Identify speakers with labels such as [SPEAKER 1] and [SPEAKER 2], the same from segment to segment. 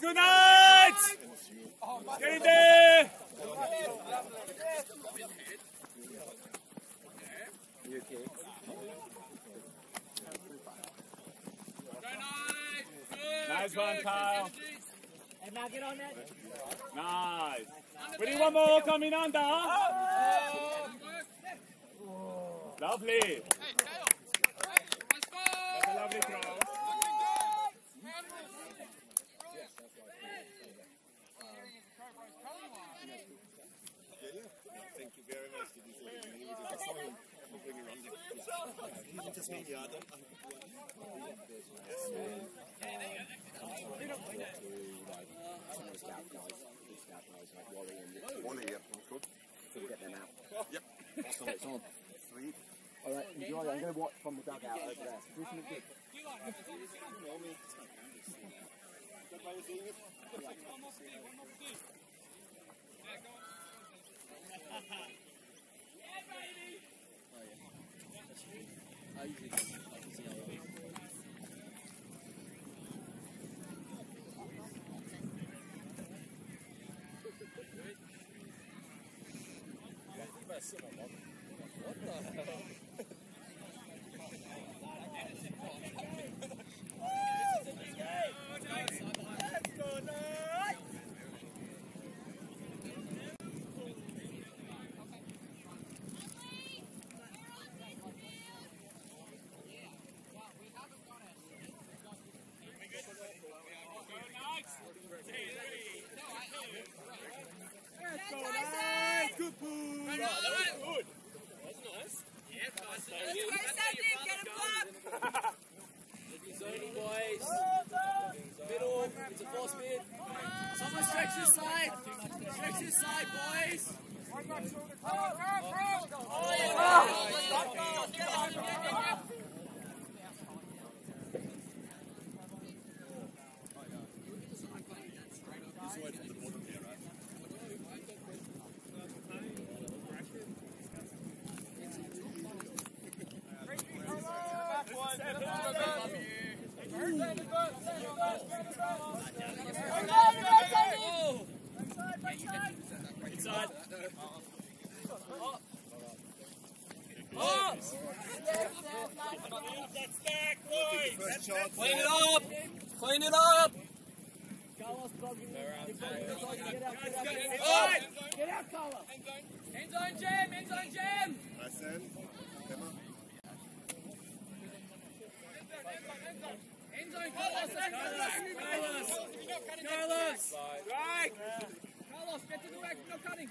[SPEAKER 1] good night! Get in there!
[SPEAKER 2] You okay?
[SPEAKER 1] Nice one, Kyle.
[SPEAKER 3] And now get on that.
[SPEAKER 1] Nice. We need one more coming under. Lovely. That's a lovely throw.
[SPEAKER 4] Thank you very much. Just me, yeah, I don't. One here, good.
[SPEAKER 2] So we get them out.
[SPEAKER 4] Yep.
[SPEAKER 2] So it's on.
[SPEAKER 4] Sweet.
[SPEAKER 2] Alright, enjoy. I'm going to watch from the dugout over there. Do something good.
[SPEAKER 3] What the hell?
[SPEAKER 1] Good pull. That was good. That was nice. Yeah, nice.
[SPEAKER 3] Get him up! Zoning, boys. Middle. It's a false mid. Someone stretch this side. Stretch this side, boys.
[SPEAKER 1] Inside. That's back, boys.
[SPEAKER 3] Clean it up. Clean it up. Get out, Carlos. End zone jam. End zone jam.
[SPEAKER 4] Nice end. Come on.
[SPEAKER 3] End zone, Carlos.
[SPEAKER 1] Carlos. Right.
[SPEAKER 3] Carlos, get to the rack. No cutting.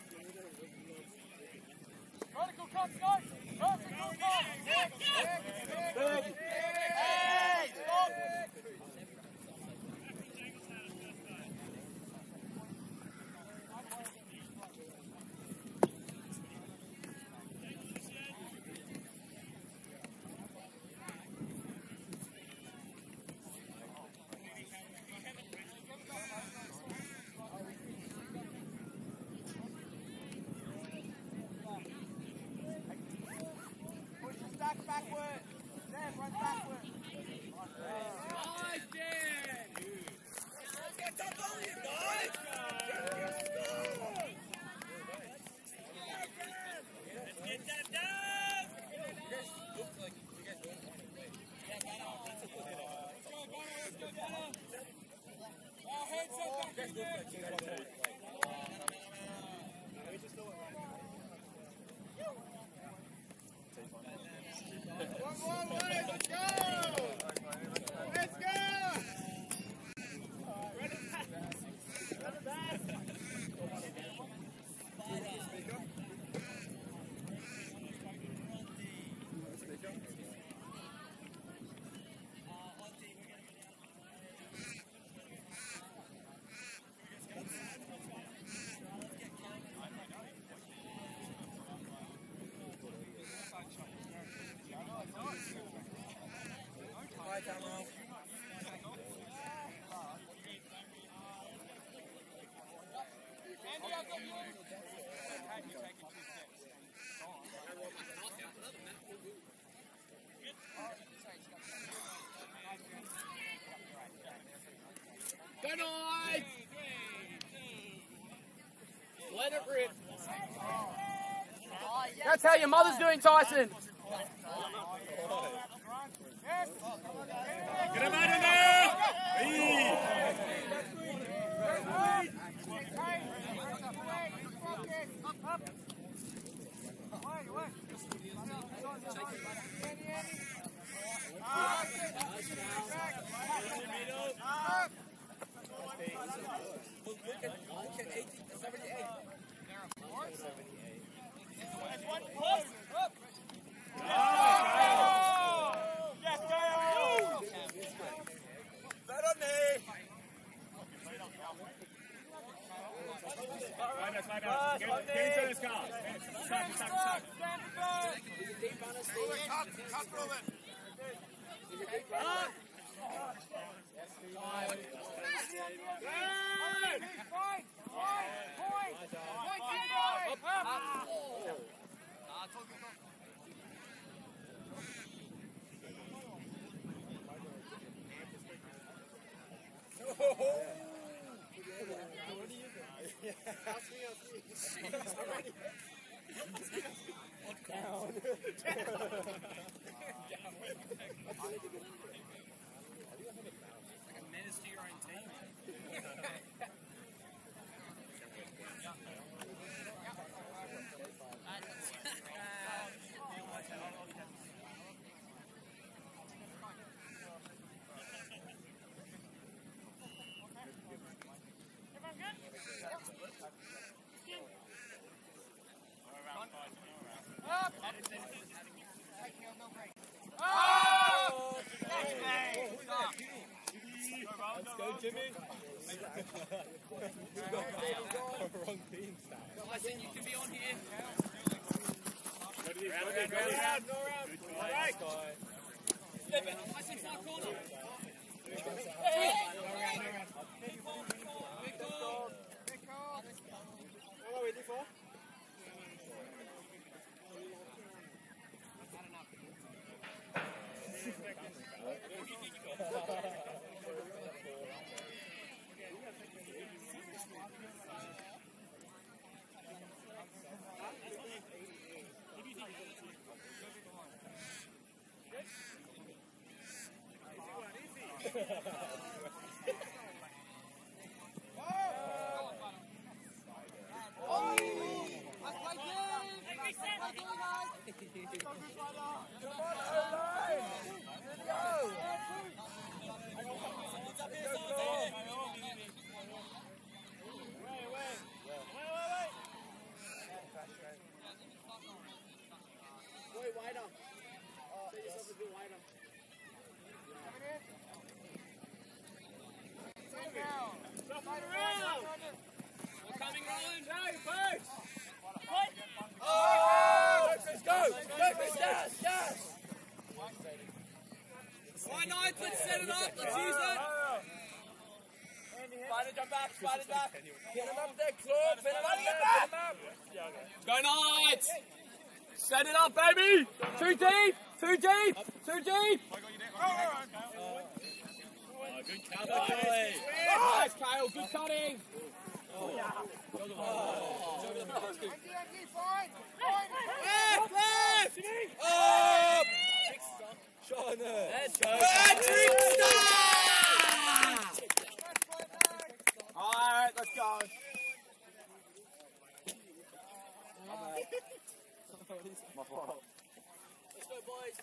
[SPEAKER 5] Vertical cut, guys! Vertical cut! Hey! Stop! Backward! Dan, run backward!
[SPEAKER 3] Nice, Dan!
[SPEAKER 1] Get that on you, guys. Let's get that down.
[SPEAKER 3] Looks like you guys doing it.
[SPEAKER 5] Our heads are back in there! One more, boys! Let's go! Let's go!
[SPEAKER 3] Good night! Let it rip.
[SPEAKER 6] That's how your mother's doing, Tyson.
[SPEAKER 1] Get him out of there! Hey. Get into this car. Stuck.
[SPEAKER 3] Listen, you can be on here.
[SPEAKER 1] Round. All right.
[SPEAKER 3] Step in. I see far corner. Let's set it up. Let's use it. Spider, jump back. Spider, back. Get him up there, Claude. Pin him up there. Pin him up. Go Knights. Set it up, baby. Too deep. Too deep. Too deep.
[SPEAKER 1] Good cover, Kelly.
[SPEAKER 3] Nice, Kyle. Good cutting. Left. Up. Let's go. Patrick Star! Alright, let's go.
[SPEAKER 2] My fault.
[SPEAKER 3] Let's go, boys.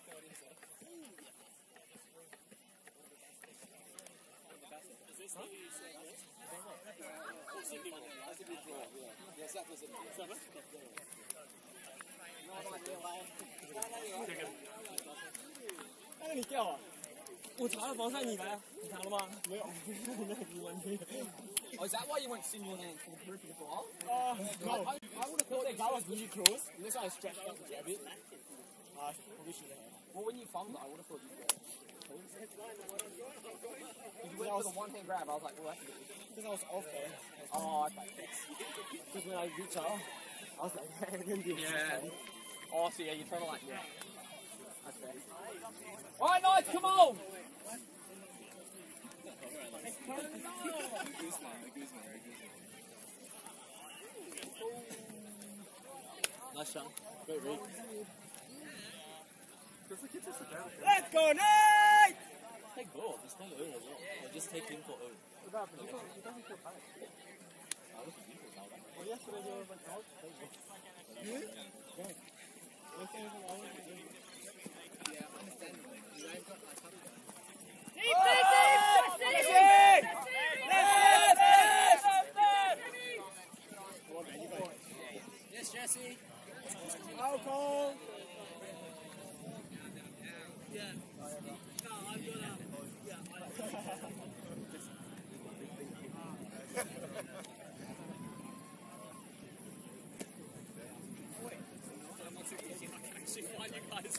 [SPEAKER 6] 你掉啊！我查了防晒，你来，你查了吗？没有，没有问题。
[SPEAKER 3] Oh, is that why you went simulating for the group before?
[SPEAKER 6] No.
[SPEAKER 3] I would have thought that guy was really close, unless I stretched out the jab it.
[SPEAKER 6] Probably should have.
[SPEAKER 3] Well, when you thumbed it, I would have thought you'd go. You went for the one-hand grab, I was like, well, that's a bit...
[SPEAKER 6] Because I was off there.
[SPEAKER 3] Oh, okay.
[SPEAKER 6] Because when I reached out, I was like,
[SPEAKER 3] Yeah. Oh, so yeah, you're trying to like, yeah. That's fair. Alright, Knights, come on! Nice shot. Great read.
[SPEAKER 6] Let's go, Nate!
[SPEAKER 3] Take ball. Just take O as well. Or just take him for O.
[SPEAKER 2] He doesn't feel tired. Well, yesterday he was like, out. Yeah.
[SPEAKER 3] Yes, Jesse.
[SPEAKER 6] Alcohol!
[SPEAKER 3] Yeah. No, I'm gonna. Yeah. I'm not thinking I can actually find you guys.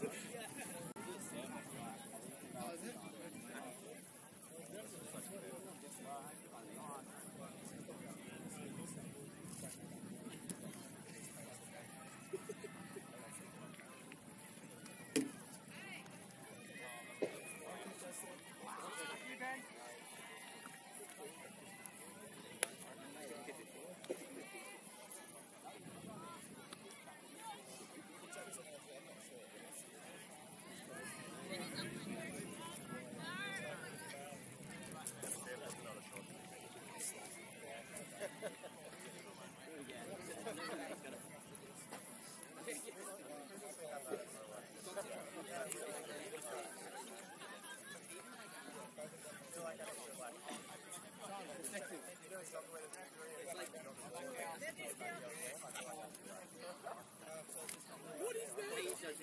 [SPEAKER 3] What is that?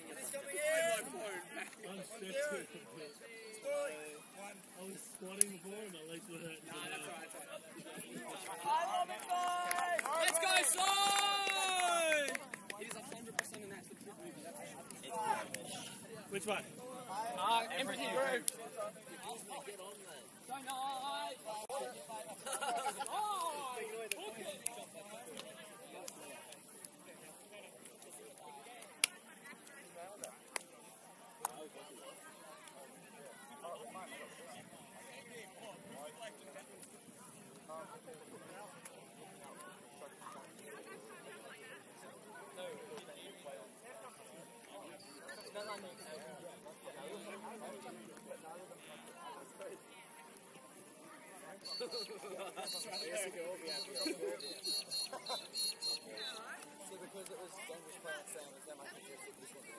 [SPEAKER 1] I was squatting before and my legs were hurting.
[SPEAKER 6] I love it, guys!
[SPEAKER 3] Let's go, Side! It is 100% an actual trip movie.
[SPEAKER 1] Which one?
[SPEAKER 3] Empathy group. Get on that. Don't know. Oh, okay.
[SPEAKER 2] So because it was dangerous playing Sam, is that my contested this one?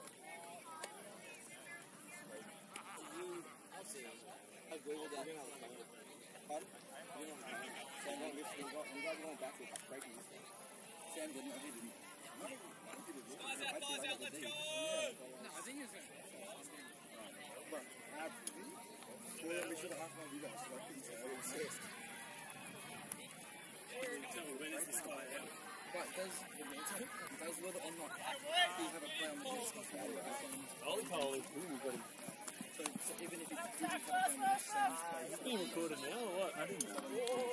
[SPEAKER 3] I'll see. I googled that.
[SPEAKER 2] Pardon? You know what I'm saying? Sam went with you guys went back to breaking this thing. Sam didn't, he didn't.
[SPEAKER 3] Guys out, let's go! No, I think it's
[SPEAKER 2] Well, we should have half one of you guys. So I couldn't say I would assist.
[SPEAKER 1] Tell me, when is this guy out?
[SPEAKER 2] But does whether or not he have a play on the disc matter?
[SPEAKER 1] Alcohol is cool, but
[SPEAKER 2] So even if he didn't have a play on the disc, Sam's play.
[SPEAKER 1] it's being recorded now or what? I didn't know.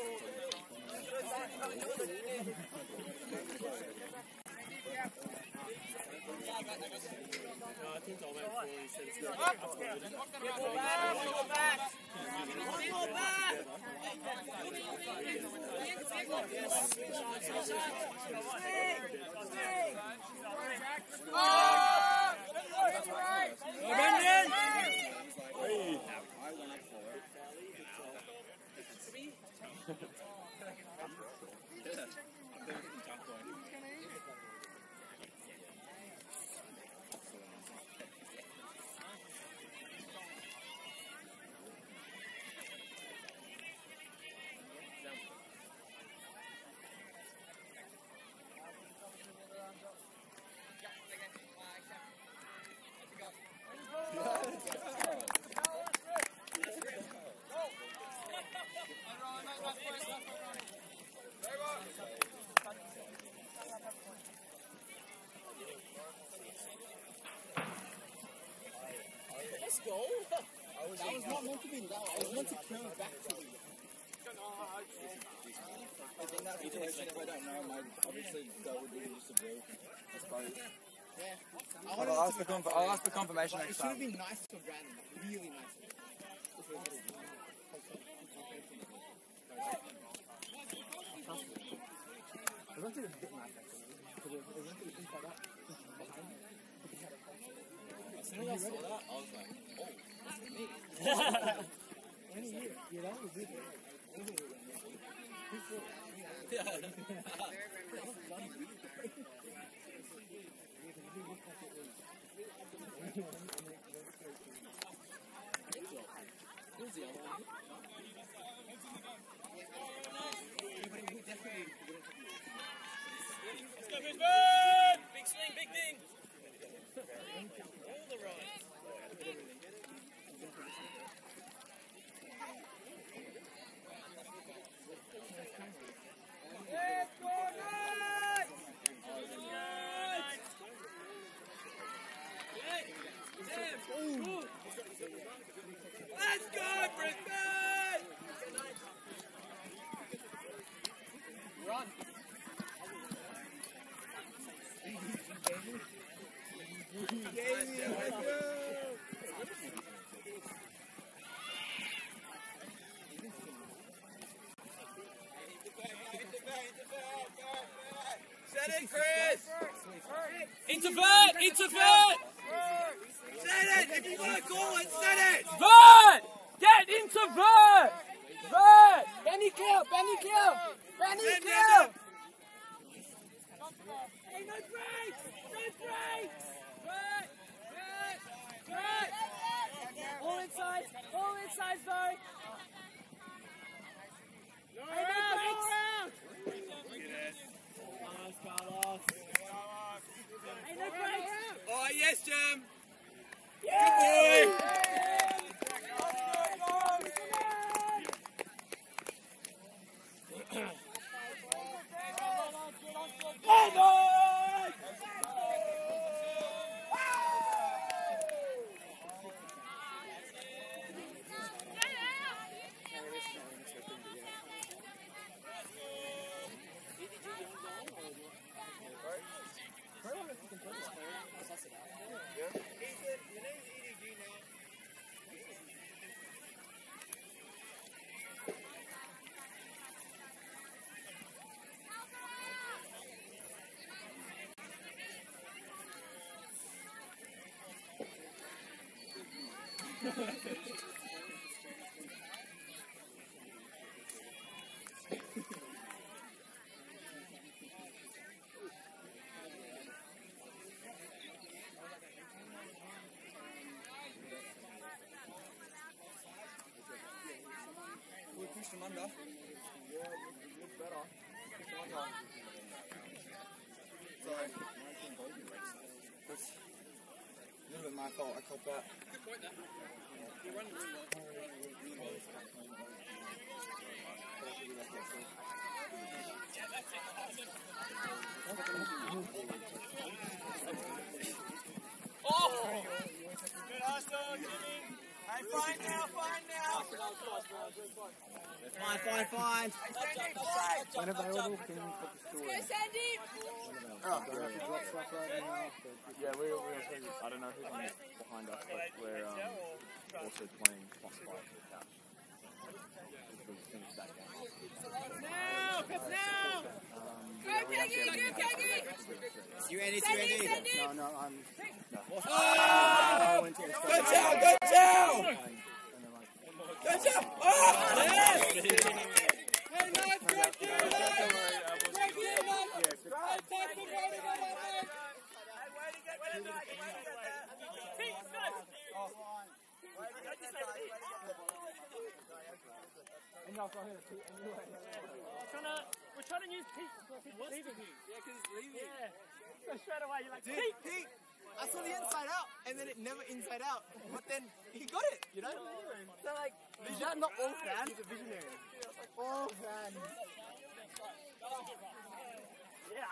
[SPEAKER 1] No, I think I'll wait for he said it's going to be
[SPEAKER 3] Let's go.
[SPEAKER 2] That was not meant to be that. I was meant to curl back to you. But in that situation, if I don't know, obviously that would be just a joke. I suppose. Yeah. I'll ask for confirmation next time. It should have been nice for Brandon. Really nice. It was actually a bit nice actually. Because it was inside out.
[SPEAKER 3] As soon as I saw that, I was like, oh, that's me.
[SPEAKER 6] Yeah, that was good.
[SPEAKER 3] Yeah. Who's the other one?
[SPEAKER 1] Let's go, Brisbane! Big swing, big thing. All the rides. Let's go, Brisbane!
[SPEAKER 3] Run.
[SPEAKER 1] Set it, Chris!
[SPEAKER 3] Intervert! Intervert!
[SPEAKER 1] Set it! If you want to call it, set it!
[SPEAKER 3] Vert! Get into Vert! Vert! Benny kill! Benny kill! Benny
[SPEAKER 1] Send
[SPEAKER 3] kill!
[SPEAKER 1] it.
[SPEAKER 3] Hey, no breaks! No breaks! Vert! Vert! Vert! All inside! All inside, though! Hey, no breaks! Hey, no breaks!
[SPEAKER 1] Oh, yes, Jim!
[SPEAKER 3] Yeah!
[SPEAKER 1] Good boy!
[SPEAKER 2] We pushed him under. Yeah, it looks better. Pushed him under. Sorry. That's a little bit my fault. I caught that.
[SPEAKER 1] Good point, that. You're running really well.
[SPEAKER 3] Oh!
[SPEAKER 1] Good hustle, Jimmy. Hey, fine now, fine now.
[SPEAKER 6] Fine.
[SPEAKER 2] When available, can you put the story?
[SPEAKER 5] Go, Sandy!
[SPEAKER 2] Oh, do I have to drop stuff right now?
[SPEAKER 7] Yeah, we're also, I don't know who's on behind us, but we're also playing Fox 5 for the couch. We finished that game.
[SPEAKER 5] Now! Go, Peggy! Go, Peggy!
[SPEAKER 2] You ready?
[SPEAKER 5] Sandy!
[SPEAKER 2] No, I'm...
[SPEAKER 1] Oh! Good job, good job! Good job! Oh! Yes! Hey, nice, good game,
[SPEAKER 6] We're trying to use Pete. What's leaving here?
[SPEAKER 3] Yeah, because it's leaving.
[SPEAKER 6] Yeah. So straight away, you're like,
[SPEAKER 2] Dude,
[SPEAKER 6] Pete!
[SPEAKER 2] Pete, I saw the inside out, and then it never inside out. But then he got it, you know? So like, is that not all fans? He's a visionary. All fans.
[SPEAKER 6] Yeah.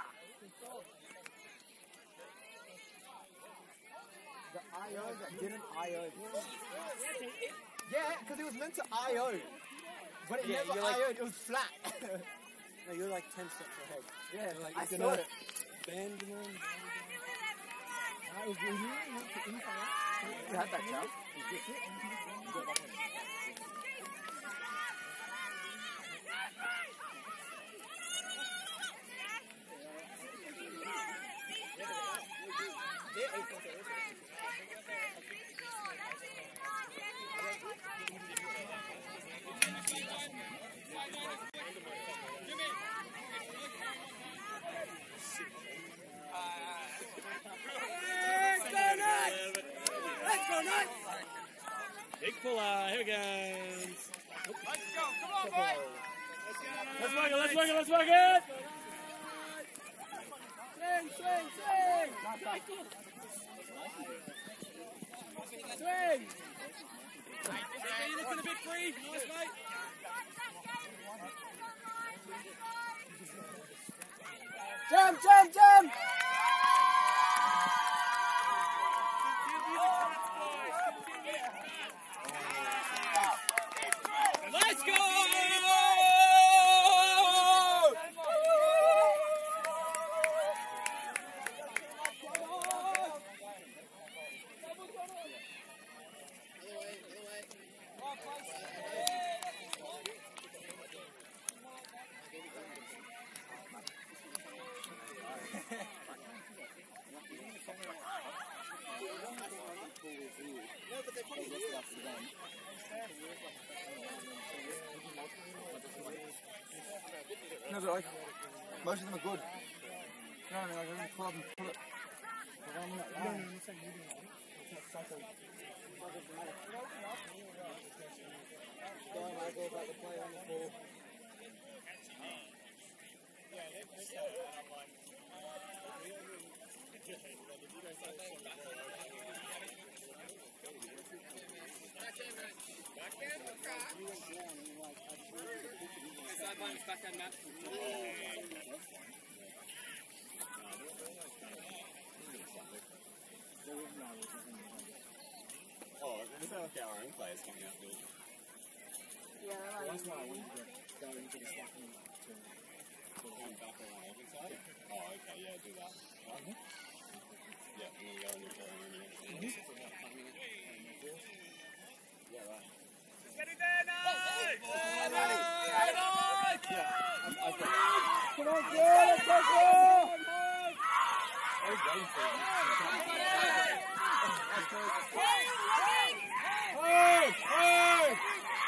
[SPEAKER 2] The IO that didn't IO. Yeah, because it was meant to IO. But it never IO'd, it was flat.
[SPEAKER 6] No, you're like 10 steps ahead.
[SPEAKER 2] Yeah, like,
[SPEAKER 6] I
[SPEAKER 2] it's
[SPEAKER 6] saw
[SPEAKER 2] gonna-
[SPEAKER 6] it. Benjamin.
[SPEAKER 2] You had that chance.
[SPEAKER 6] Big puller. Here we go.
[SPEAKER 3] Let's go. Come on, boy.
[SPEAKER 6] Let's work it. Let's work it. Let's work it.
[SPEAKER 3] Swing, swing, swing. Swing.
[SPEAKER 6] You're looking a bit free. Nice, mate.
[SPEAKER 3] Jump, jump, jump.
[SPEAKER 6] Let's go!
[SPEAKER 2] No, but like, most of them are good. You know what I mean? Like, I'm in the club and put it.
[SPEAKER 7] Oh, it's like our own players coming out good.
[SPEAKER 6] That's why I wanted to go into the stuff and
[SPEAKER 7] Come back on our open side? Oh, okay, yeah, do that. Yeah, and then go in your corner and yeah, right.
[SPEAKER 3] Get it there, no!
[SPEAKER 2] Come on, Joe! Go, go! Hey! Hey!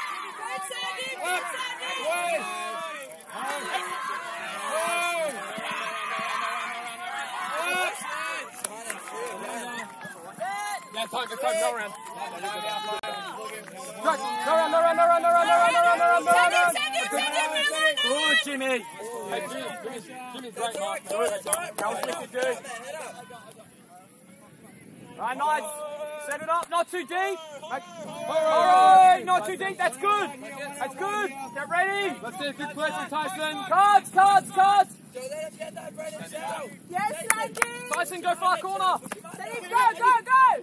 [SPEAKER 6] Yeah, time, go around.
[SPEAKER 2] No run.
[SPEAKER 6] Good, Jimmy. Hey, Jimmy, great mark. That was wicked good. Right, nice. Set it up, not too deep. Alright, not too deep, that's good. That's good. Get ready. Let's see a good play from Tyson. Cards.
[SPEAKER 1] Joe, let him get that bread himself.
[SPEAKER 3] Yes, Sadie!
[SPEAKER 6] Tyson, go far corner.
[SPEAKER 3] Sadie, go!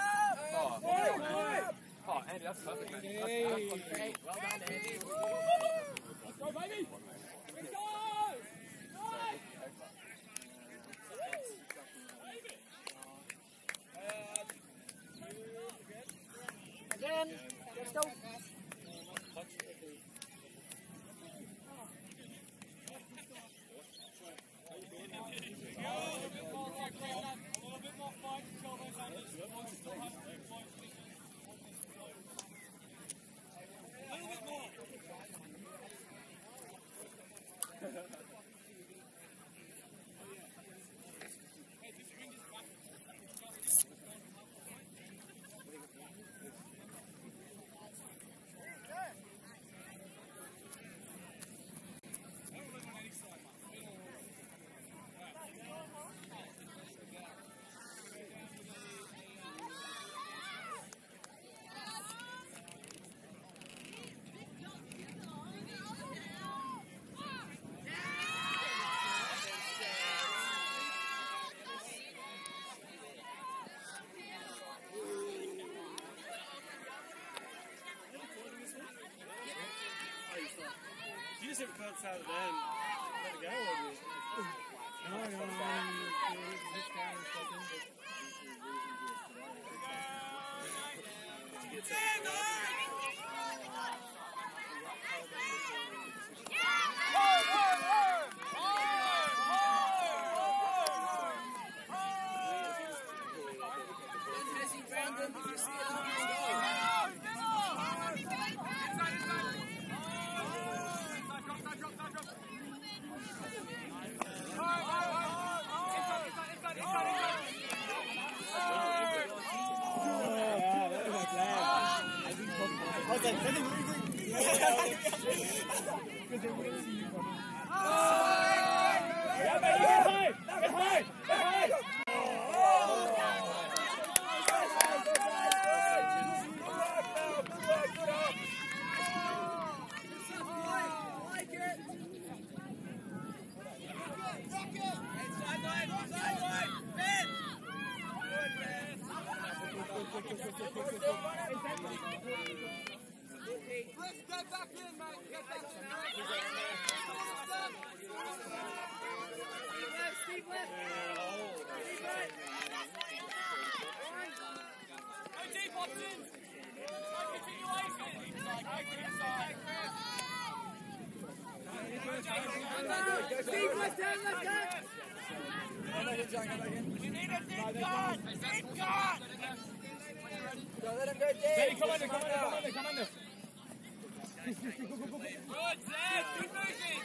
[SPEAKER 6] Oh, Andy, that's perfect, man. That's great. Well done, Andy. Let's go, baby. Let's go.
[SPEAKER 3] Again, let's go.
[SPEAKER 6] You just haven't cut out of them. Let it go, or you?
[SPEAKER 1] You need a deep guard! Deep guard!
[SPEAKER 2] Don't let him go deep.
[SPEAKER 6] Hey, come under.
[SPEAKER 1] Good, Zed! Keep moving!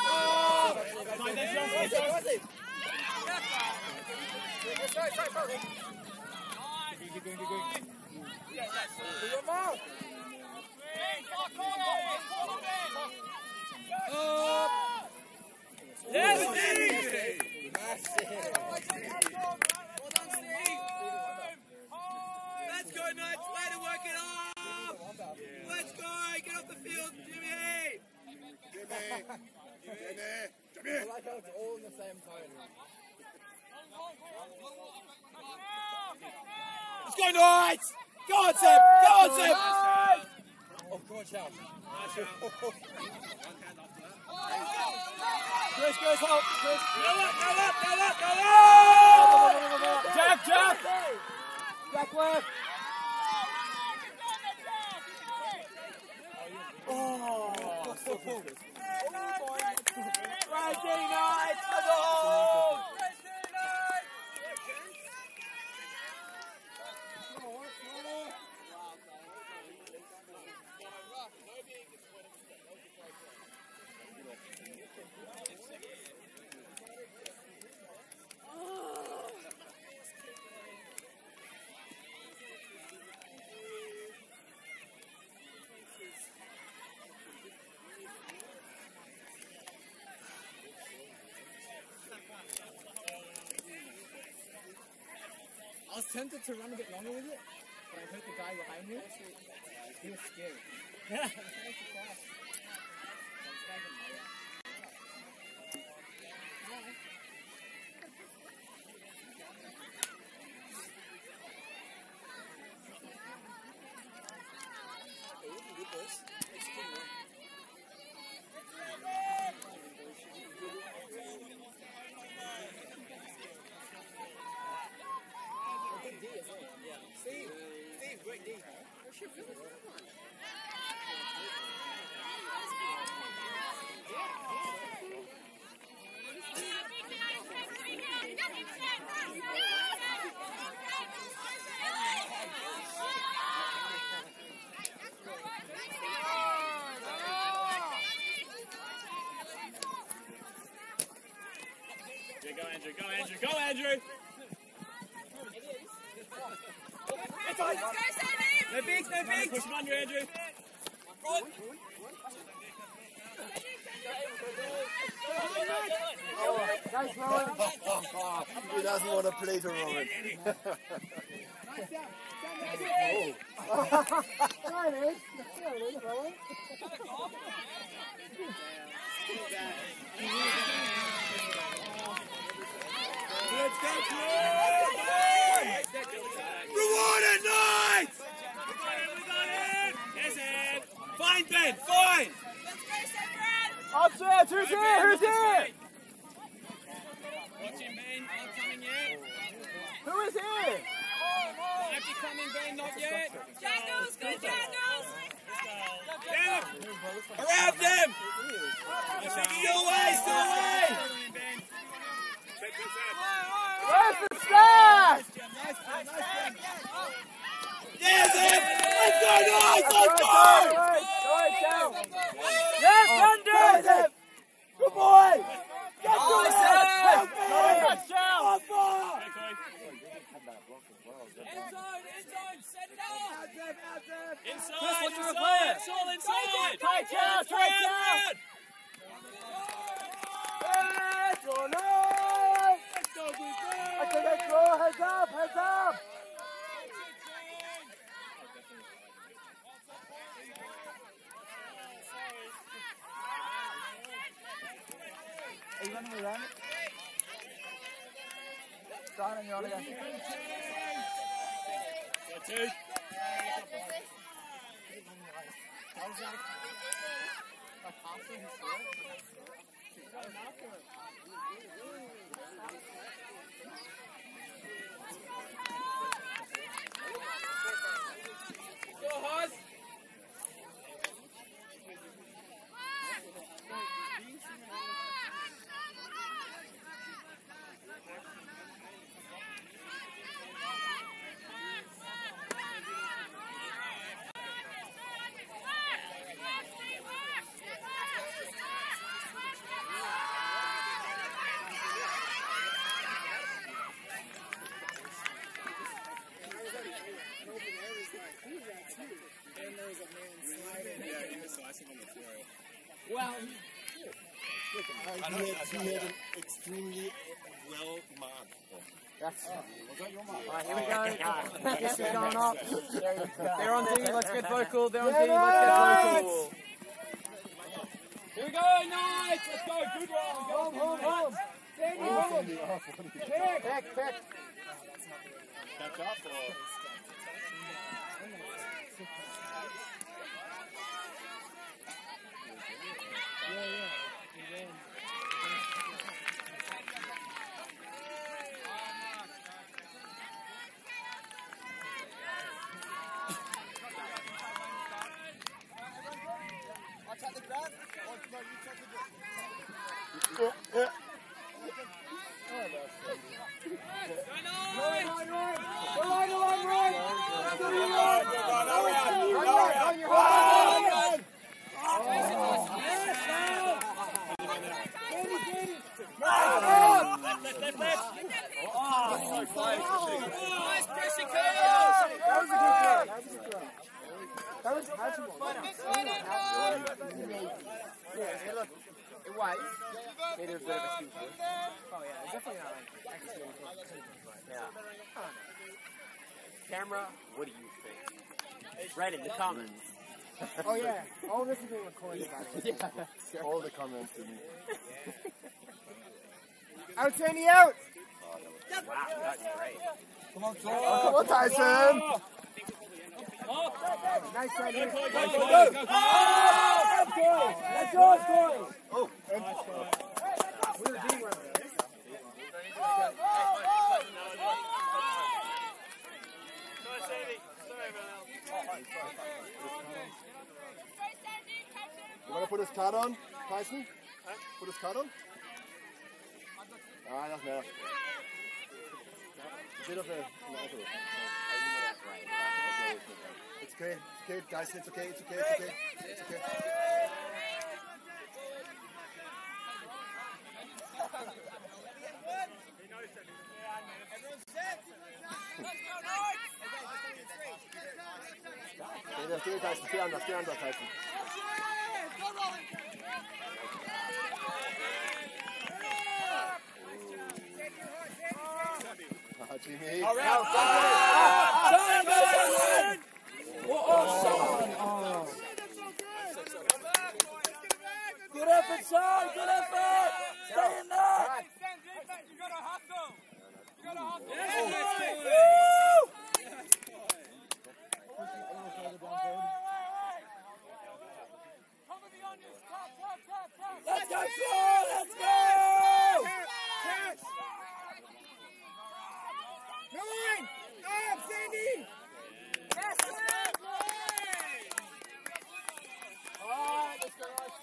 [SPEAKER 6] Keep going.
[SPEAKER 1] Yes, Steve! Let's go, Nuts! Way to work it off! Let's go! Get off the field, Jimmy!
[SPEAKER 2] I like how it's all in the same tone.
[SPEAKER 1] Let's go, Knights! Go on, Sam! Go on, Sam!
[SPEAKER 2] Oh, God, shout.
[SPEAKER 6] Chris, help! Chris!
[SPEAKER 1] Go up!
[SPEAKER 6] Jack! Back left!
[SPEAKER 1] Friday night for the home!
[SPEAKER 2] I was tempted to run a bit longer with it, but I heard the guy behind me. He was scared.
[SPEAKER 1] Steve, great D.
[SPEAKER 6] Go, Andrew!
[SPEAKER 1] No bigs!
[SPEAKER 6] Push him under, Andrew!
[SPEAKER 4] He doesn't want to play to Roman.
[SPEAKER 1] Let's go, Rewarded Knights! We got it! Yes, Ed! Fine, Ben, fine!
[SPEAKER 6] Upstairs! Who's here?
[SPEAKER 1] Watch him, Ben. Not coming yet.
[SPEAKER 6] Who is here?
[SPEAKER 1] Might be coming, Ben. Not yet.
[SPEAKER 5] Jandals, good Jandals!
[SPEAKER 1] Around them! Still away!
[SPEAKER 6] Where's the staff?
[SPEAKER 1] Yes, Ed! Let's go, Knights! Let's go!
[SPEAKER 6] Yes, Andy!
[SPEAKER 1] Good boy! Get
[SPEAKER 6] Oh,
[SPEAKER 1] to it!
[SPEAKER 6] Ed!
[SPEAKER 1] Help me!
[SPEAKER 6] Touchdown!
[SPEAKER 1] On fire!
[SPEAKER 3] End zone, set it up!
[SPEAKER 1] Out there!
[SPEAKER 3] Inside,
[SPEAKER 6] Chris, what's your
[SPEAKER 3] inside. inside!
[SPEAKER 6] Tight out! Tight out! Heads or no?
[SPEAKER 3] Let's go, Brisbane!
[SPEAKER 6] Okay, let's go. Heads up! Heads up!
[SPEAKER 2] Are you running around it? Start on your other guy.
[SPEAKER 3] That's it.
[SPEAKER 6] Go, Haz!
[SPEAKER 3] Well,
[SPEAKER 4] He had an extremely well marked.
[SPEAKER 6] Alright, here we go. Yes, we're going up. They're on D, let's get vocal. They're on D, let's get vocal. Here we go, nice! Let's go, good one. Home. Back.
[SPEAKER 7] Catch up or?
[SPEAKER 3] nice pressure, Kyle!
[SPEAKER 6] That was actually yeah, look, it was. Made it a bit of a scoop. Oh yeah, it's definitely not like actually yeah. Camera, what do you think? Write in the comments. Oh yeah, all this is being recorded by the way. Yeah,
[SPEAKER 4] All the comments.
[SPEAKER 6] Outstanding out! Wow, that's great.
[SPEAKER 2] Come on,
[SPEAKER 4] Come on, Tyson!
[SPEAKER 6] Nice try, Nick.
[SPEAKER 3] Go!
[SPEAKER 6] Let's go!
[SPEAKER 4] Oh,
[SPEAKER 6] We were doing one.
[SPEAKER 4] you want to put his card on, Tyson? Put his card on? Ah, that's better. A bit of a... It's okay, Tyson, it's okay. Stay, Tyson, stay under, Tyson. Jimmy.
[SPEAKER 1] Good effort, son. Good effort. Stay in there.
[SPEAKER 6] You gotta hustle.
[SPEAKER 1] Let's go, Flo. Let's go.
[SPEAKER 6] Sandy! Yes, sir! Alright, let's go.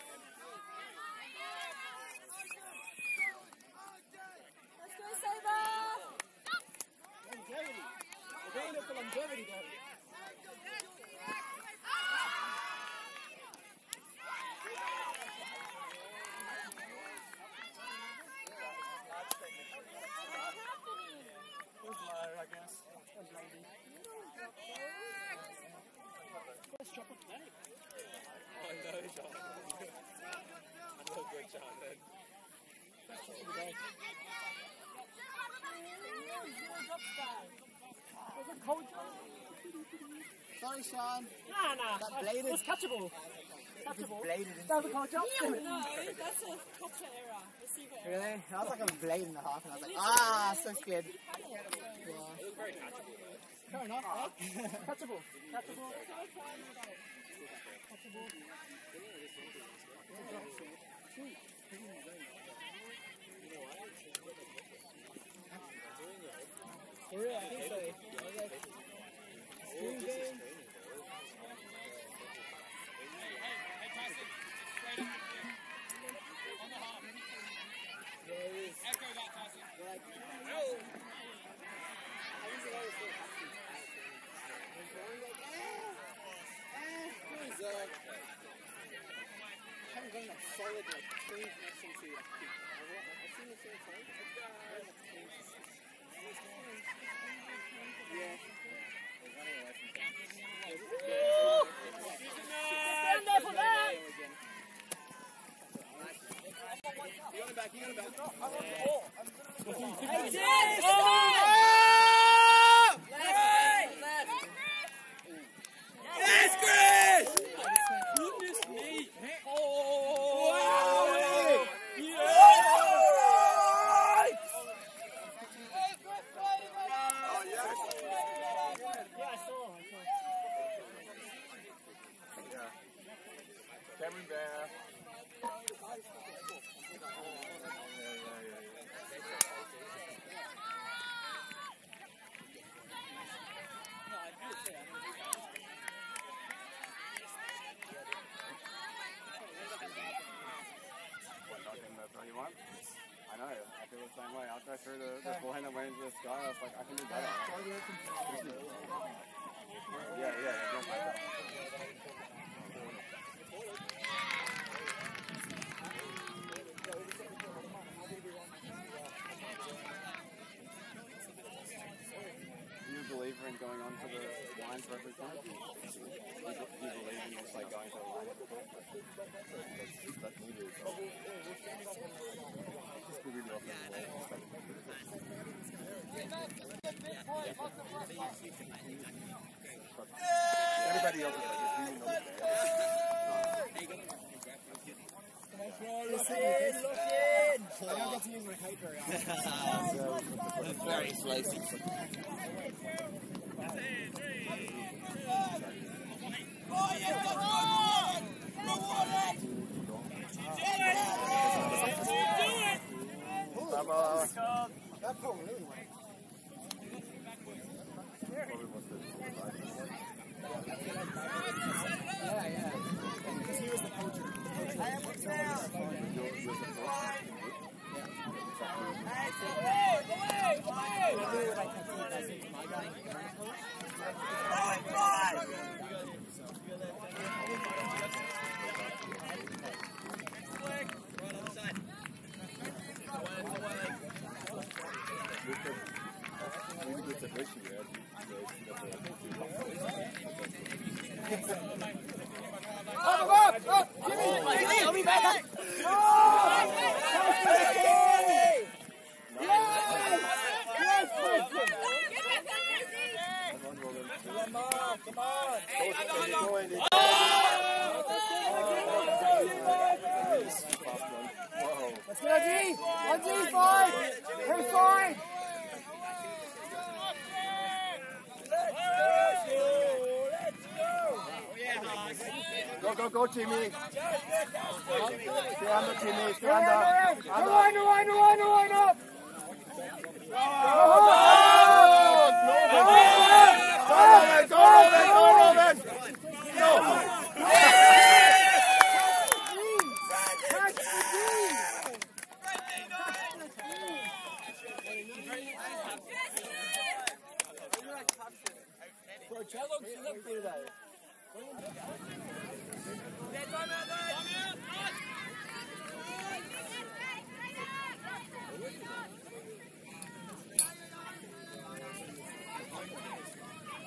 [SPEAKER 5] Let's go, Saber!
[SPEAKER 6] Longevity. We're going for longevity, though.
[SPEAKER 2] Sorry, Sean.
[SPEAKER 6] Nah.
[SPEAKER 2] That bladed.
[SPEAKER 6] It's catchable. Catchable.
[SPEAKER 2] Bladed.
[SPEAKER 6] That was a cold job.
[SPEAKER 3] No, that's a copter error. Receiver error.
[SPEAKER 2] Really? I was like a blade and a half, and I was like, so scared.
[SPEAKER 6] Fair enough. Catchable. Catchable. For real, I think so. Screen game.
[SPEAKER 2] haven't gotten a solid clean connection to I've seen the same thing. Yeah.
[SPEAKER 6] Stand there for that!
[SPEAKER 2] You got it back, you got it back.
[SPEAKER 6] Hey,
[SPEAKER 1] Yes, Chris!
[SPEAKER 3] Goodness me!
[SPEAKER 1] Oh,
[SPEAKER 3] Yeah!
[SPEAKER 1] yeah,
[SPEAKER 6] Yeah, I saw.
[SPEAKER 7] Cameron Bear. I know, I feel the same way. After I threw the forehand that went into the sky, I was like, I can do better. Yeah, everyone's like that. Are you a believer in going on to the lines for every time? Do you believe in just like going to the line? That's needed. Really often everybody else is like, it's really not
[SPEAKER 2] I don't get to use my kite very often.
[SPEAKER 1] it's very flaky. Oh, yeah, come on!
[SPEAKER 4] That felt really well.
[SPEAKER 2] Yeah. Because he was the poacher.
[SPEAKER 6] I'll be back!
[SPEAKER 1] Come on!
[SPEAKER 6] Let's go, D! On D, fine! We're fine!
[SPEAKER 4] Go, Jimmy. Stay under, Jimmy. Stay
[SPEAKER 6] Come
[SPEAKER 4] under.
[SPEAKER 6] on up!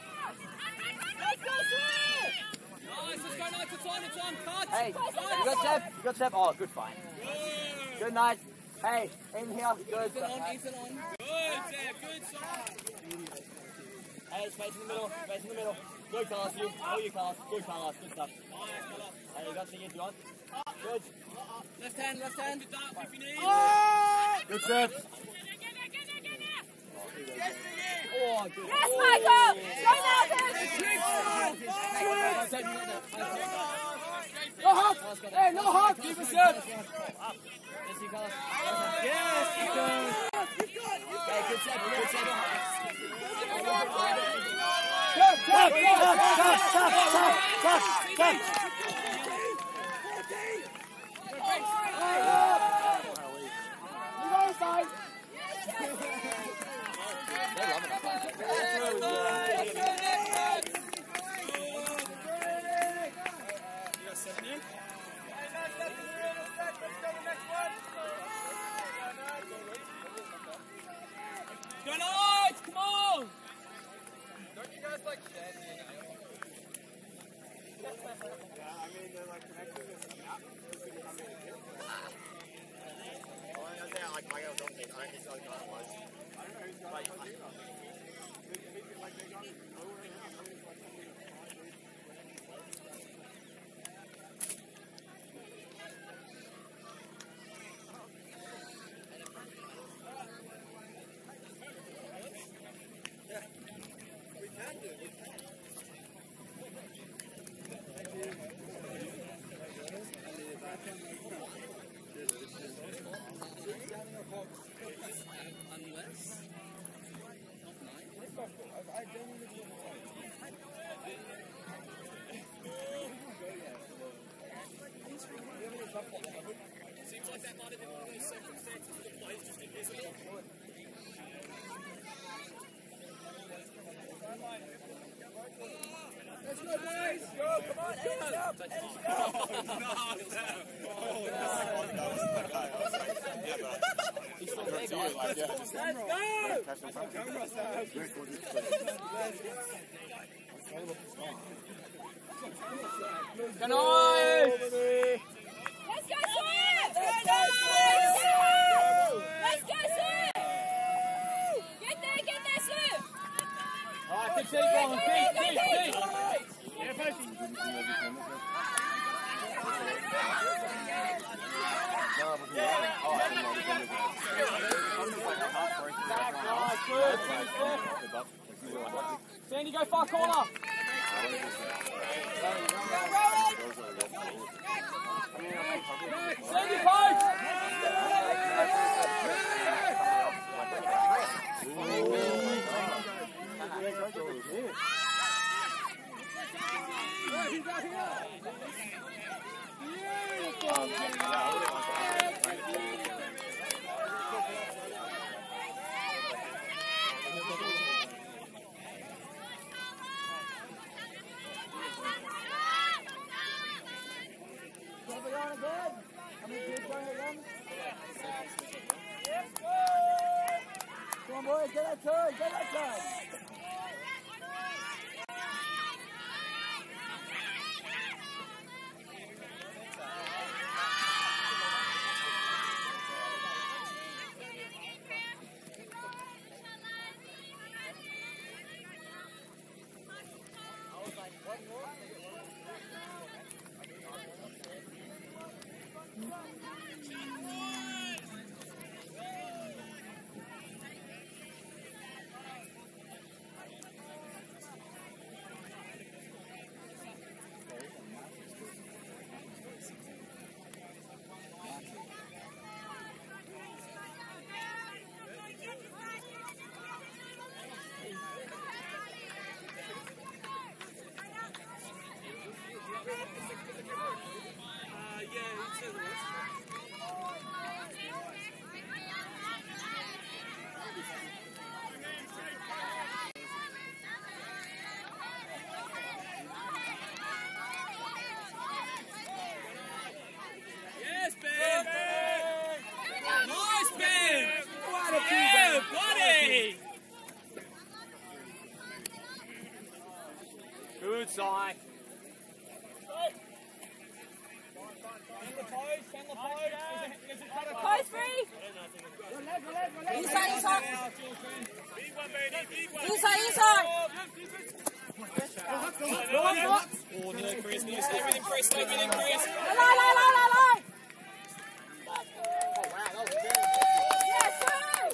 [SPEAKER 3] Nice, let's go, nice, it's on, cut!
[SPEAKER 6] Hey, you got step. Good step. Oh, good fight. Good night. Hey, in here. Good.
[SPEAKER 3] Ethan on. Good, Sam. Good side.
[SPEAKER 6] Hey, space in the middle. Space in the middle. Good, Carlos. You. All you, Carlos. Good, Carlos. Good stuff. Hey, you got to get you on. Good.
[SPEAKER 3] Left hand. If you need.
[SPEAKER 6] Good step. Oh, good.
[SPEAKER 1] Yes, Michael! Go Malcolm!
[SPEAKER 6] No hop! Hey, no hop! Keep it step!
[SPEAKER 3] Yes, you go.
[SPEAKER 6] Hey, good step. You go inside!
[SPEAKER 3] Go Knights! Come on!
[SPEAKER 2] Don't you guys like share DNA?
[SPEAKER 4] I mean, they're like connected to some app.
[SPEAKER 3] Seems like that might have been one of those circumstances where the play's just invisible.
[SPEAKER 1] Let's go, boys! Go, come on, hands up!
[SPEAKER 6] Good night!
[SPEAKER 1] Let's go, Swift! Let's go, Swift! Get there, Swift!
[SPEAKER 6] Alright, keep going. Keep. Yeah, push. Sandy, go far corner. Sandy, post. Come on, boys, get that turn,
[SPEAKER 3] Yes, Ben! Nice, Ben! Yeah, buddy!
[SPEAKER 6] Good side.
[SPEAKER 8] Pose free. Inside, inside. Inside, inside.
[SPEAKER 3] Oh, nearly Chris. Stay with him, Chris. Stay with him, Chris.
[SPEAKER 8] Lie. Yes, sir.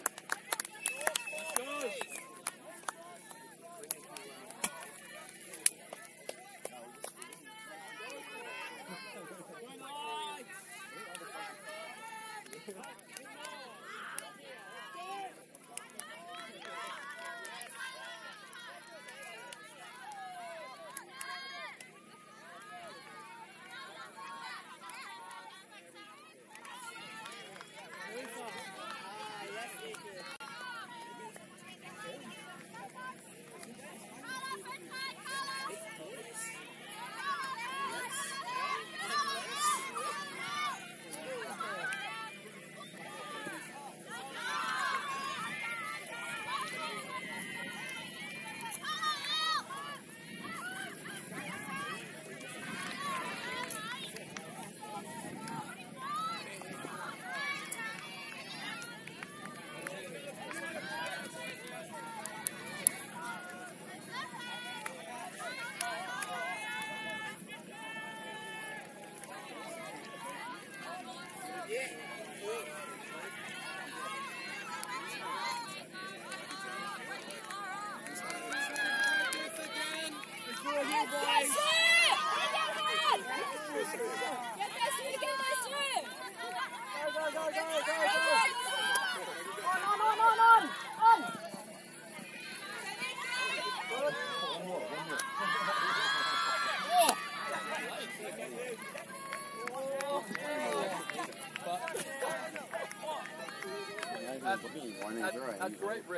[SPEAKER 6] That's great rip.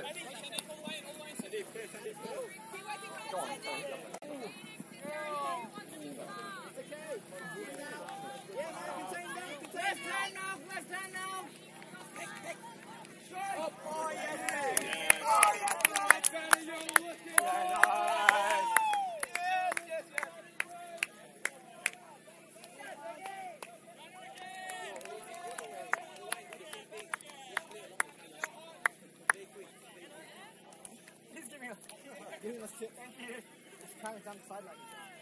[SPEAKER 6] Go on.
[SPEAKER 1] Left hand now. Oh, yes. Oh,
[SPEAKER 2] Give me a tip. Just kind of down the sideline.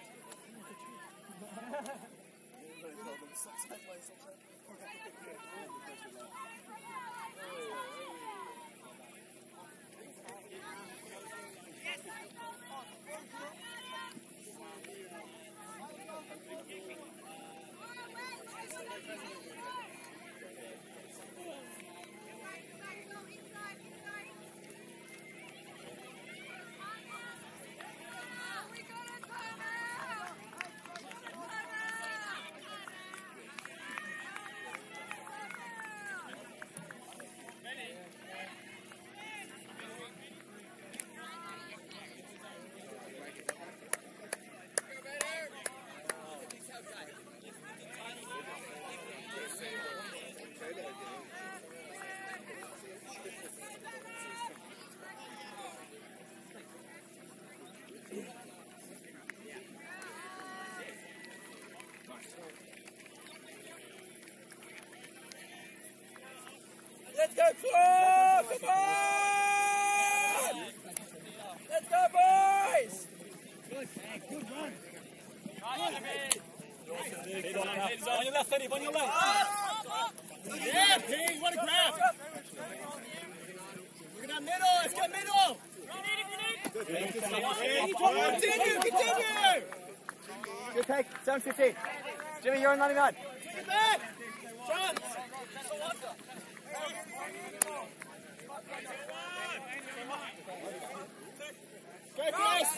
[SPEAKER 1] Let's go, Claw! Come on! Let's go, boys!
[SPEAKER 5] Good run.
[SPEAKER 3] On your left, Eddie, on your left.
[SPEAKER 5] Yeah, Pete, what a grab. Look at that middle, let's go middle. Continue.
[SPEAKER 2] Good take. 7-15. Jimmy, you're on 99.
[SPEAKER 5] Take it back. John. Go, guys.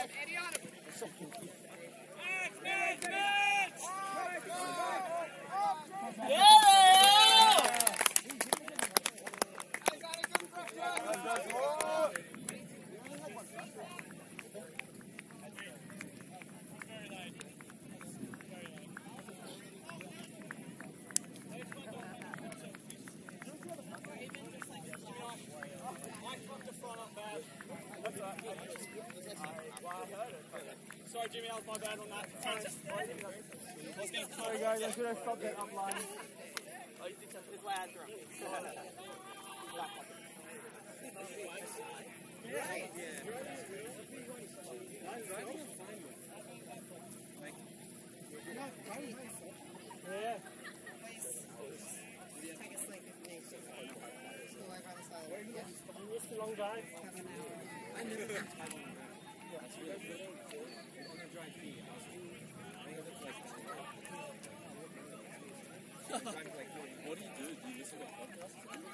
[SPEAKER 3] Well, I heard it.
[SPEAKER 6] Sorry, Jimmy, that was my bad on that.
[SPEAKER 2] Sorry guys, I should have stopped that up line.
[SPEAKER 6] Oh, you did something. This way I threw it.
[SPEAKER 2] Yeah. It's a long drive.
[SPEAKER 7] What do you do? Do you listen to podcasts?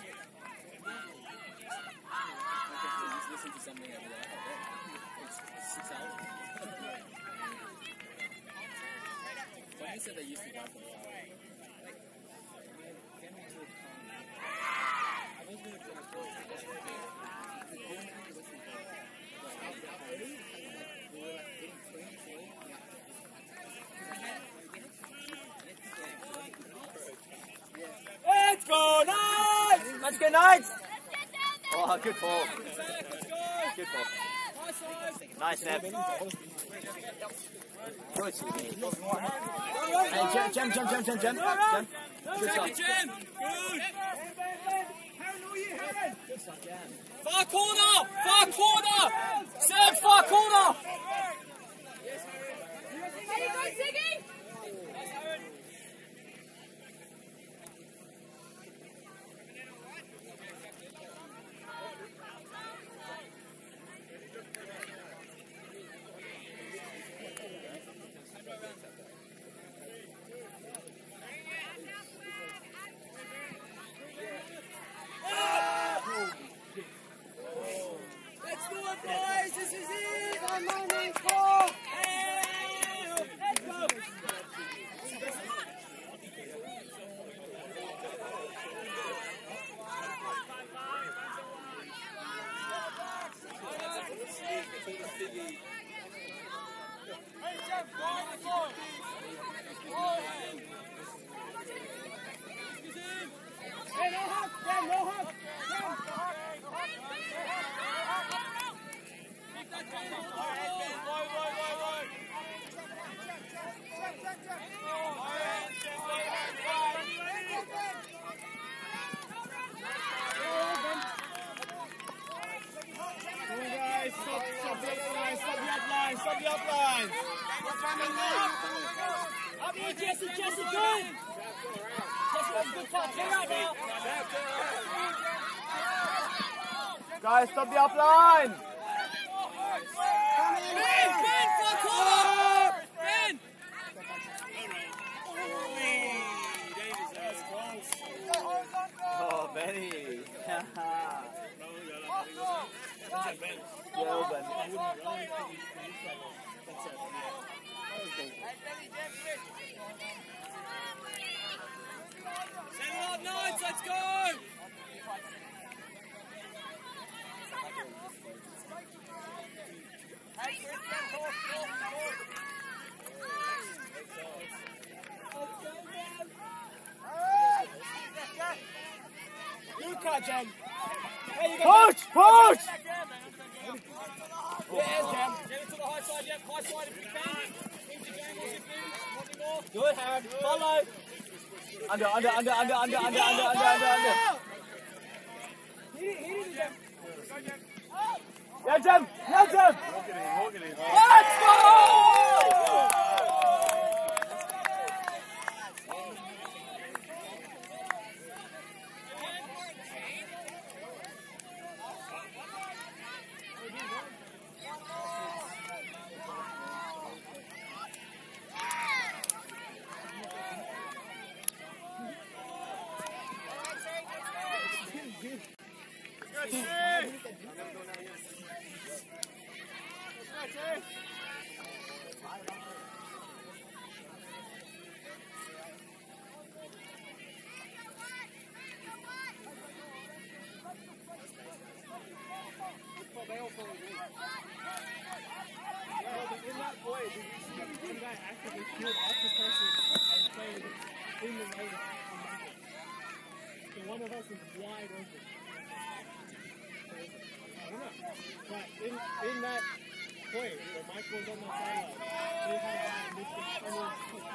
[SPEAKER 7] Just listen to something every day. It's 6 hours. Someone said they used to go for the hour. I've always been a fan of podcasts.
[SPEAKER 6] Let's go, Knights!
[SPEAKER 2] Let's go, Knights!
[SPEAKER 6] Oh, good ball. Good ball. Nice snap. Good. Hey, Jem. Good shot.
[SPEAKER 3] Jim! Good!
[SPEAKER 6] Far corner! Serve far corner!
[SPEAKER 8] Ready, go, Siggy!
[SPEAKER 3] Let's do it, boys! This is it! Let's go!
[SPEAKER 2] Stop the upline!
[SPEAKER 6] Up here, Jesse, good! Jesse, that's a good pass. Get right now.
[SPEAKER 2] Guys, stop the upline!
[SPEAKER 3] Ben, far corner! Ben!
[SPEAKER 6] Oh, Benny. Yeah,
[SPEAKER 3] Set it up, Knights, let's go!
[SPEAKER 2] Jem!
[SPEAKER 6] Push!
[SPEAKER 3] Yeah, Jam. Get it to the high side, yep, high side if you can. Into Jam, what's it do? More.
[SPEAKER 6] Good, Aaron. Follow. Under. Yeah, Jem. Let's go!
[SPEAKER 2] One of us is wide open. But in that
[SPEAKER 5] point. The mic was on the sideline. They had missed the final.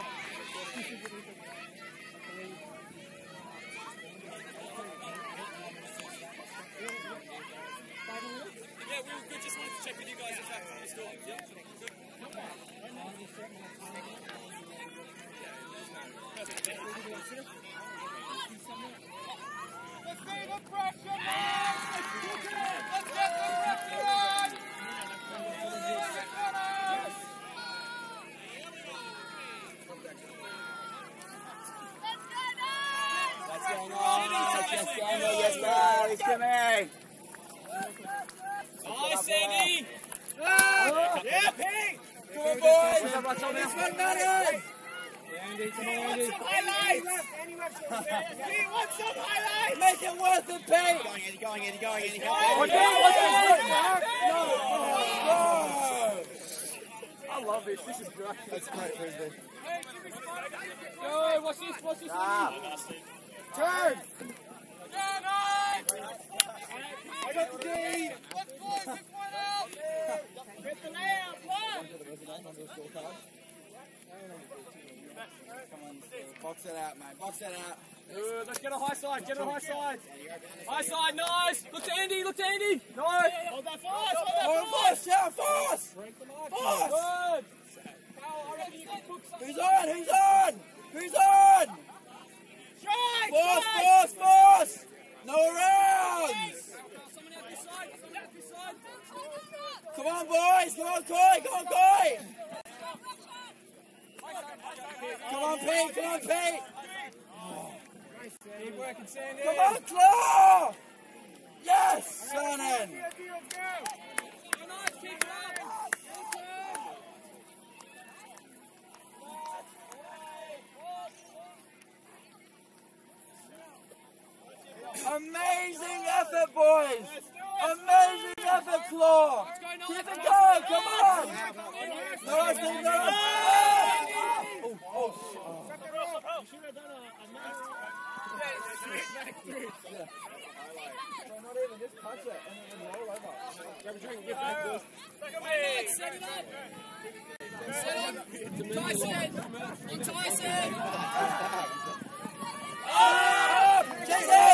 [SPEAKER 3] Yeah, we were good. Just wanted to check with you guys if that's understood. Yeah, good.
[SPEAKER 5] Let's see the pressure, boys! Let's get the pressure on!
[SPEAKER 2] Let's go, yes, boys, come here.
[SPEAKER 3] Nice, Sandy!
[SPEAKER 1] Yeah, Pete! Come on, boys! This one matters!
[SPEAKER 5] Highlights! He wants some highlights!
[SPEAKER 1] Make it worth it, Pete!
[SPEAKER 2] Going, Eddie.
[SPEAKER 6] I love this. This is great.
[SPEAKER 2] That's great, Brisbane.
[SPEAKER 6] Go, watch this.
[SPEAKER 2] Turn!
[SPEAKER 5] I got the D! Let's go, pick one up! Get the layup, one!
[SPEAKER 2] Come on, box it out, mate. Box it out.
[SPEAKER 6] Good. Let's get a high side. High side, nice. Look to Andy. Nice.
[SPEAKER 5] Hold that fast!
[SPEAKER 1] Force, yeah, force! Force!
[SPEAKER 6] Good.
[SPEAKER 1] Who's on?
[SPEAKER 5] Strike!
[SPEAKER 1] Force! No rounds!
[SPEAKER 3] Someone out this side.
[SPEAKER 1] Come on, boys! Come on, Coy! Come on, Pete!
[SPEAKER 6] Keep working, Sandy.
[SPEAKER 1] Come on, Claw! Yes, Shannon! Amazing effort, boys! Amazing effort, Claw! Keep it going, come on! Nice.
[SPEAKER 2] Not even, just touch it and then roll over. Grab a drink, get back, boys.
[SPEAKER 3] Set it up. Tyson!
[SPEAKER 1] Oh! Jason!